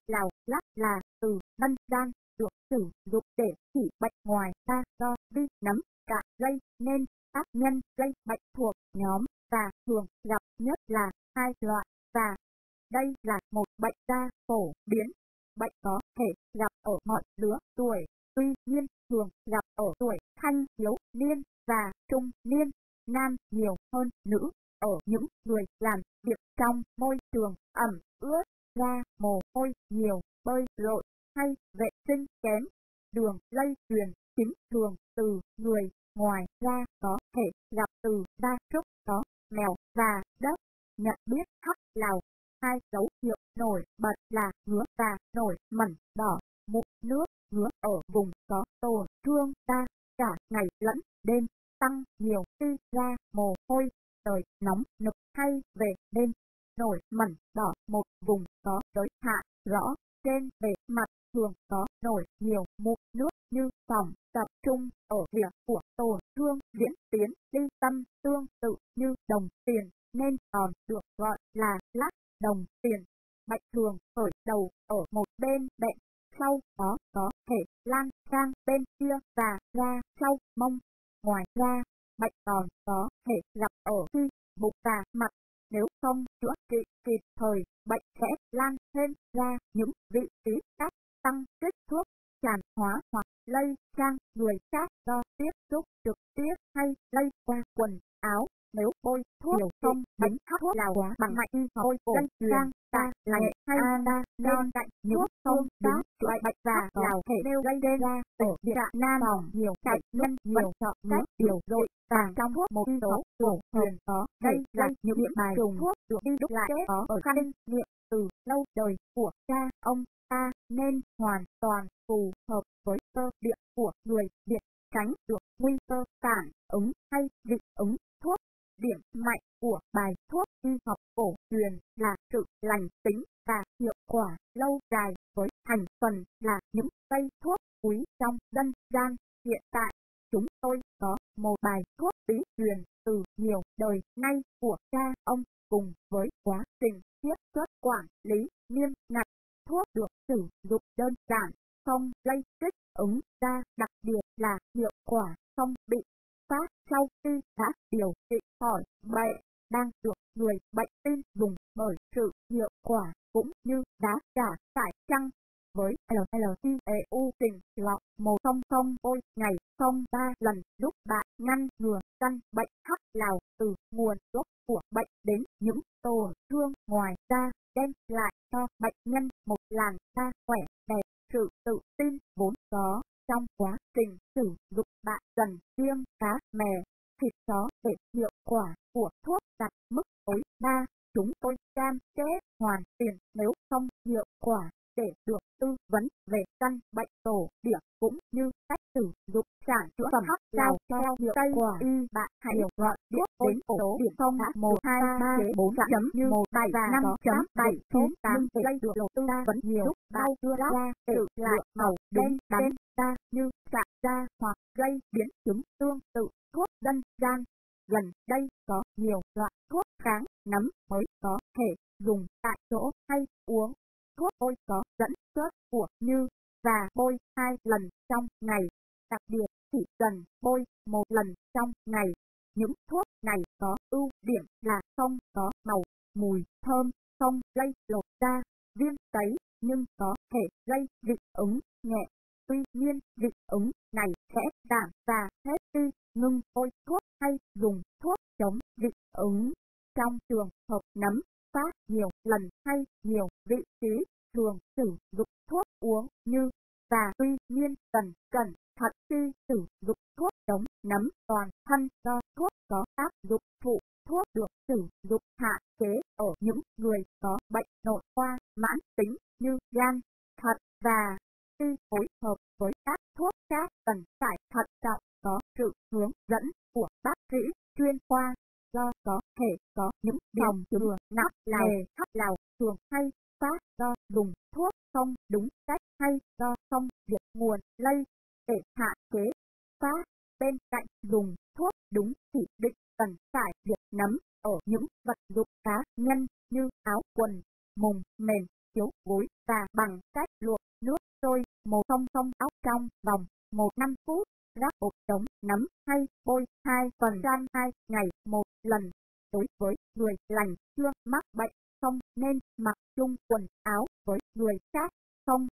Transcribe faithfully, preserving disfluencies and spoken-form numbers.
lào lát là từ dân gian được sử dụng để chỉ bệnh ngoài da do vi nấm cạ gây nên. Tác nhân gây bệnh thuộc nhóm và thường gặp nhất là hai loại và đây là một bệnh da phổ biến. Bệnh có thể gặp ở mọi lứa tuổi, tuy nhiên thường gặp ở tuổi thanh thiếu niên và trung niên, nam nhiều hơn nữ. Ở những người làm việc trong môi trường ẩm ướt, ra mồ hôi nhiều, bơi lội hay vệ sinh kém, đường lây truyền chính thường từ người ngoài ra có thể gặp từ gia súc, chó, mèo và đất. Nhận biết hắc lào. Hai dấu hiệu nổi bật là ngứa và nổi mẩn đỏ, mụn nước, ngứa ở vùng có tổn thương da cả ngày lẫn đêm, tăng nhiều khi ra mồ hôi, trời nóng nực hay về đêm. Nổi mẩn đỏ một vùng có giới hạn rõ, trên bề mặt thường có nổi nhiều mụn nước như phỏng tập trung ở rìa của tổn thương diễn tiến đi tâm tương tự như đồng tiền nên còn được gọi là lát đồng tiền. Bệnh thường khởi đầu ở một bên bệnh, sau đó có thể lan sang bên kia và ra sau mông. Ngoài ra, bệnh còn có thể gặp ở khi bụng và mặt. Nếu không chữa trị kịp thời, bệnh sẽ lan thêm ra những vị trí khác, tăng kích thước, tràn hóa hoặc lây sang người khác do tiếp xúc trực tiếp hay lây qua quần áo. Nếu bôi thuốc nhiều không đánh hắc thuốc lào quá bằng mạnh y bôi lây sang ta lành hay ta nên cạnh những thuốc đúng loại bệnh và lào thể nêu gây ra ở địa trạng nam bỏng nhiều cạnh nhân nhiều chọn cách điều rồi vàng trong thuốc một số cổ truyền có đây là những điểm bài trùng thuốc được đi đúc lại có ở khăn miệng từ lâu đời của cha ông ta nên hoàn toàn phù hợp với cơ địa của người Việt, tránh được nguy cơ phản ứng hay dị ứng thuốc. Điểm mạnh của bài thuốc y học cổ truyền là sự lành tính và hiệu quả lâu dài với thành phần là những cây thuốc quý trong dân gian. Hiện tại, chúng tôi có một bài thuốc bí truyền từ nhiều đời nay của cha ông cùng với quá trình chiết xuất quản lý nghiêm ngặt. Thuốc được sử dụng đơn giản, không gây kích ứng da, đặc biệt là hiệu quả không bị phát sau khi đã điều trị khỏi bệnh, đang được người bệnh tin dùng bởi sự hiệu quả cũng như giá cả phải chăng. Với lờ lờ tê e u tình lọ một trăm bôi ngày không ba lần giúp bạn ngăn ngừa căn bệnh hắc lào từ nguồn gốc của bệnh đến những tổn thương ngoài da, đem lại cho bệnh nhân một làn da khỏe đẹp. Sự tự tin vốn có trong quá trình sử dụng, bạn cần kiêng cá, mè, thịt chó để hiệu quả của thuốc đạt mức tối đa. Chúng tôi cam kết hoàn tiền nếu không hiệu quả, để được tư vấn về căn bệnh tổ địa cũng như cách sử dụng sản chữa phẩm hắc lào theo hiệu quả. Y bạn hãy gọi điện đến số điện thoại một hai ba bốn chấm như một bảy và năm chấm bảy chín tám để được đầu tư vấn nhiều lúc bao đưa ra tự lại màu đen đắn da như sạm da hoặc gây biến chứng tương tự. Thuốc dân gian. Gần đây có nhiều loại thuốc kháng nấm mới có thể dùng tại chỗ hay uống. Thuốc bôi có dẫn xuất của như và bôi hai lần trong ngày, đặc biệt chỉ cần bôi một lần trong ngày. Những thuốc này có ưu điểm là không có màu, mùi, thơm, không gây lột da, viêm tấy, nhưng có thể gây dị ứng nhẹ. Tuy nhiên, dị ứng này sẽ giảm và hết khi ngưng bôi thuốc hay dùng thuốc chống dị ứng. Trong trường hợp nấm phát nhiều lần hay nhiều vị trí, thường sử dụng thuốc uống như và tuy nhiên cần cẩn thận khi sử dụng thuốc chống nấm toàn thân do thuốc có tác dụng phụ. Thuốc được sử dụng hạn chế ở những người có bệnh nội khoa mãn tính như gan, thận và khi phối hợp với các thuốc khác cần phải thận trọng, có sự hướng dẫn của bác sĩ chuyên khoa. Do có thể có những dòng thừa nắp lào hắc lào thường hay phát do dùng thuốc không đúng cách hay do không biết nguồn lây. Để hạn chế phát, bên cạnh dùng thuốc đúng chỉ định cần phải diệt nấm ở những vật dụng cá nhân như áo quần, mùng mền, chiếu gối và bằng cách luộc nước sôi một không không áo trong vòng một năm phút, rắc bột chống nấm hay bôi hai phần trăm hai ngày một lần. Đối với người lành chưa mắc bệnh, không nên mặc chung quần áo với người khác. Không